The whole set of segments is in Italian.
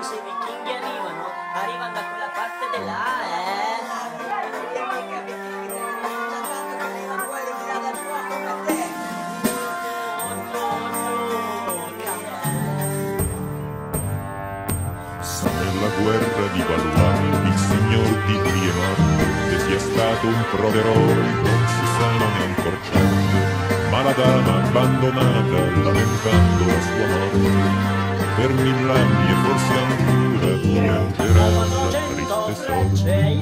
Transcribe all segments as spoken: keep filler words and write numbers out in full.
se i vichinghi arrivano, arrivano da quella parte di là, eh. Nella guerra di Valois il signor di qui è morto, che sia stato un proveroe non si sa, non è ancor certo, ma la dama abbandonata lamentando la sua morte per mill'anni e forse ancora piangerà la triste sorte.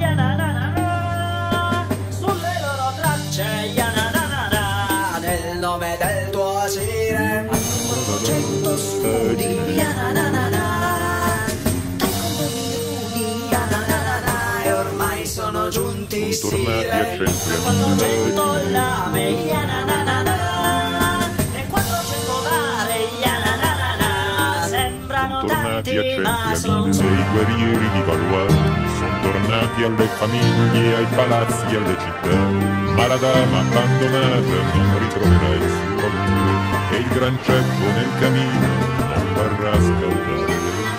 Sulle loro tracce, yananana, nel nome del tuo sire, quattrocento studi, yananana, e ormai sono giunti Sono tornati a sire, quattrocento lame, yananana, e quattrocento dare, yananana, sembrano tornati a tanti ma centri sono a mille, i guerrieri di Valois sono tornati alle famiglie, ai palazzi, alle città, ma la dama abbandonata non ritroverà il suo amore e il gran ceppo nel camino non varrà a scaldare.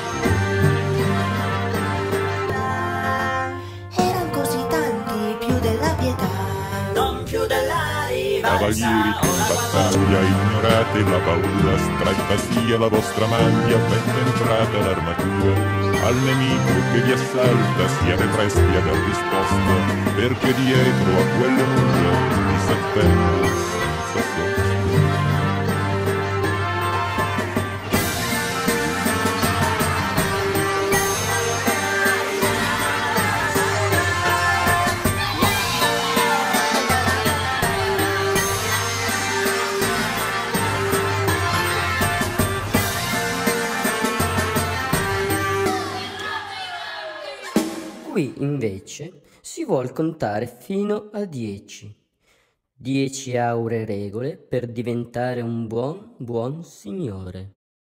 Eran così tanti, più della pietà, non più della rivalsa. Cavalieri che in battaglia ignorate la paura, stretta sia la vostra maglia, ben temprata l'armatura. Al nemico che vi assalta siate presti a dar risposta, perché dietro a quelle mura vi s'attende senza sosta. Qui invece si vuol contare fino a dieci. Dieci auree regole per diventare un buon buon signore.